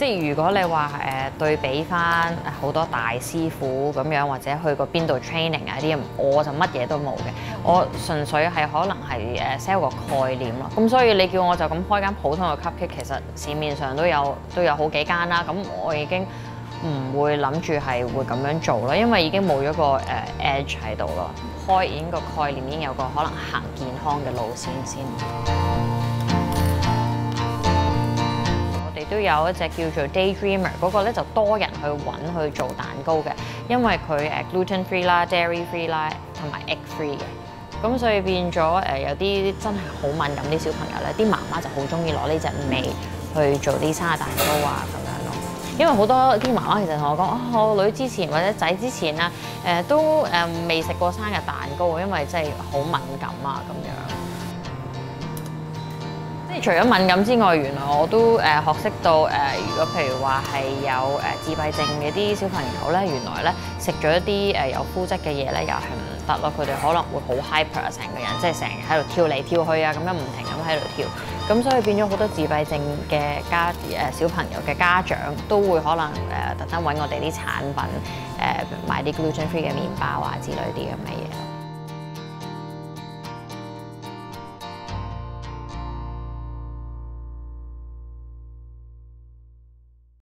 即係如果你話對比翻好多大師傅咁樣，或者去過邊度 training 啊啲，我就乜嘢都冇嘅。我純粹係可能係sell 個概念咯。咁所以你叫我就咁開間普通嘅 cupcake，其實市面上都有好幾間啦。咁我已經唔會諗住係會咁樣做咯，因為已經冇咗個edge 喺度咯。開已經個概念已經有個可能行健康嘅路線先。都有一隻叫做 Daydreamer 嗰個咧，就多人去揾去做蛋糕嘅，因為佢gluten free 啦、dairy free 啦，同埋 egg free 嘅，咁所以變咗有啲真係好敏感啲小朋友咧，啲媽媽就好中意攞呢隻味去做啲生日蛋糕啊咁樣咯。因為好多啲媽媽其實同我講，我女之前或者仔之前啊，都未食過生日蛋糕，因為真係好敏感啊咁樣。除咗敏感之外，原來我都學識到如果譬如話係有自閉症嘅啲小朋友咧，原來咧食咗一啲有膚質嘅嘢咧，又係唔得咯。佢哋可能會好 hyper 成個人，即係成日喺度跳嚟跳去啊，咁樣唔停咁喺度跳。咁所以變咗好多自閉症嘅小朋友嘅家長都會可能特登揾我哋啲產品買啲 gluten free 嘅麵包啊之類啲咁嘅嘢。